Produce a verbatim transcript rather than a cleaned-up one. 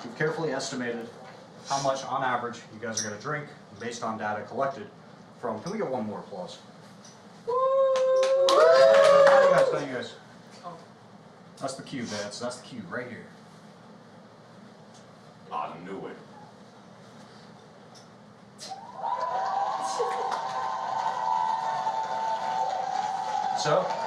we've carefully estimated how much, on average, you guys are going to drink based on data collected from. Can we get one more applause? Woo! Thank you guys. Thank you guys. That's the cue, Vance. That's the cue right here. I knew it. So.